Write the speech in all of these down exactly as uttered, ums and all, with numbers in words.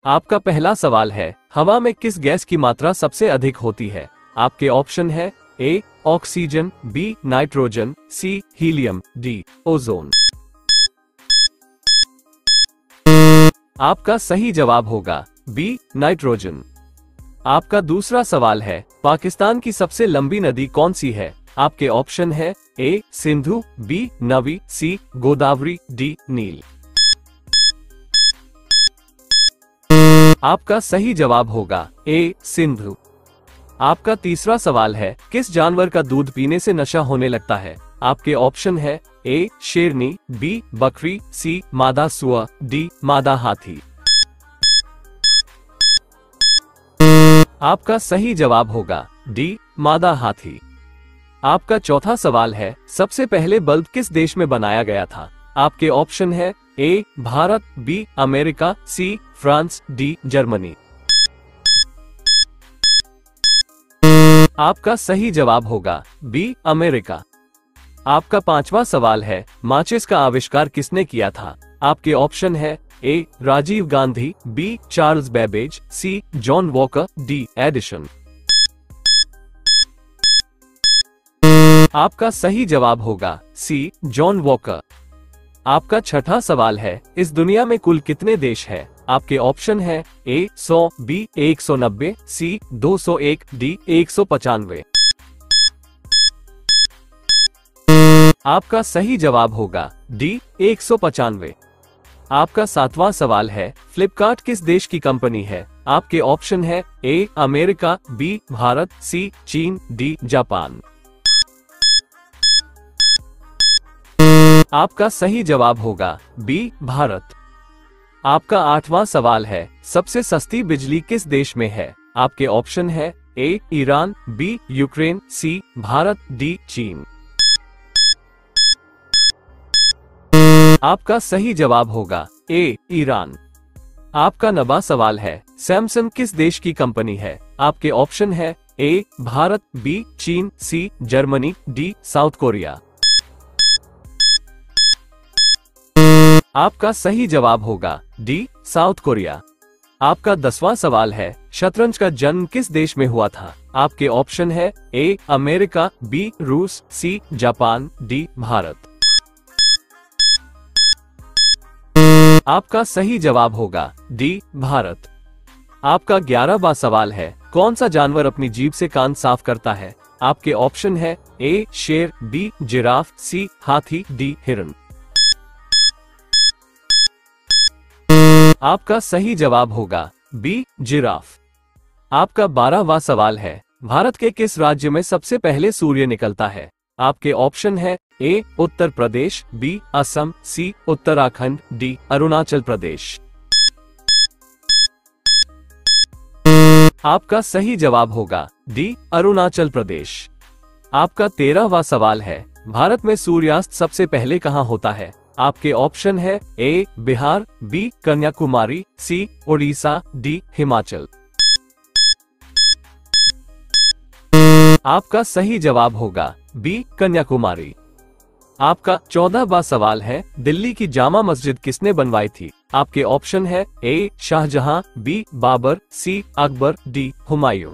आपका पहला सवाल है, हवा में किस गैस की मात्रा सबसे अधिक होती है? आपके ऑप्शन है A oxygen, B nitrogen, C helium, D ozone. आपका सही जवाब होगा बी नाइट्रोजन। आपका दूसरा सवाल है, पाकिस्तान की सबसे लंबी नदी कौन सी है? आपके ऑप्शन है ए सिंधु, बी नवी, सी गोदावरी, डी नील। आपका सही जवाब होगा ए सिंधु। आपका तीसरा सवाल है, किस जानवर का दूध पीने से नशा होने लगता है? आपके ऑप्शन है ए शेरनी, बी बकरी, सी मादा सुअर, डी मादा हाथी। आपका सही जवाब होगा डी मादा हाथी। आपका चौथा सवाल है, सबसे पहले बल्ब किस देश में बनाया गया था? आपके ऑप्शन है A Bharat, B America, C France, D Germany. आपका सही जवाब होगा बी अमेरिका। आपका पांचवा सवाल है, माचिस का आविष्कार किसने किया था? आपके ऑप्शन है A Rajiv Gandhi, B Charles Babbage, C John Walker, D Edison. आपका सही जवाब होगा सी जॉन वॉकर। आपका छठा सवाल है, इस दुनिया में कुल कितने देश हैं? आपके ऑप्शन है ए सौ, बी एक सौ नब्बे, सी दो सौ एक, डी एक सौ पचानवे। आपका सही जवाब होगा डी एक सौ पचानवे। आपका सातवां सवाल है, फ्लिपकार्ट किस देश की कंपनी है? आपके ऑप्शन है A America, B Bharat, C चीन, डी जापान। आपका सही जवाब होगा बी भारत। आपका आठवां सवाल है, सबसे सस्ती बिजली किस देश में है? आपके ऑप्शन है A Iran, B Ukraine, C Bharat, D चीन। आपका सही जवाब होगा ए ईरान। आपका नवा सवाल है, सैमसंग किस देश की कंपनी है? आपके ऑप्शन है ए भारत, बी चीन, C Germany, D South Korea. आपका सही जवाब होगा डी साउथ कोरिया। आपका दसवां सवाल है, शतरंज का जन्म किस देश में हुआ था? आपके ऑप्शन है ए अमेरिका, बी रूस, सी जापान, डी भारत। आपका सही जवाब होगा डी भारत। आपका ग्यारहवां सवाल है, कौन सा जानवर अपनी जीभ से कान साफ करता है? आपके ऑप्शन है ए शेर, बी जिराफ, सी हाथी, डी हिरन। आपका सही जवाब होगा बी जिराफ। आपका बारहवां सवाल है, भारत के किस राज्य में सबसे पहले सूर्य निकलता है? आपके ऑप्शन है A Uttar Pradesh, B Assam, C Uttarakhand, D Arunachal Pradesh. आपका सही जवाब होगा डी अरुणाचल प्रदेश। आपका तेरहवां सवाल है, भारत में सूर्यास्त सबसे पहले कहां होता है? आपके ऑप्शन है A Bihar, B Kanyakumari, C Orissa, D Himachal. आपका सही जवाब होगा बी कन्याकुमारी। आपका चौदहवां सवाल है, दिल्ली की जामा मस्जिद किसने बनवाई थी? आपके ऑप्शन है A Shahjahan, B Babur, C Akbar, D Humayun.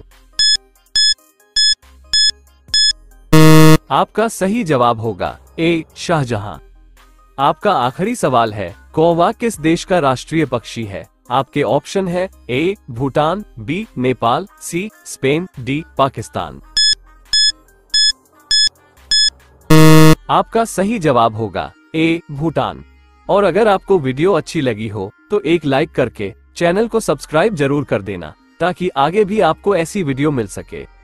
आपका सही जवाब होगा ए शाहजहां। आपका आखिरी सवाल है, कौवा किस देश का राष्ट्रीय पक्षी है? आपके ऑप्शन है A Bhutan, B Nepal, C Spain, D Pakistan. आपका सही जवाब होगा ए भूटान। और अगर आपको वीडियो अच्छी लगी हो तो एक लाइक करके चैनल को सब्सक्राइब जरूर कर देना, ताकि आगे भी आपको ऐसी वीडियो मिल सके।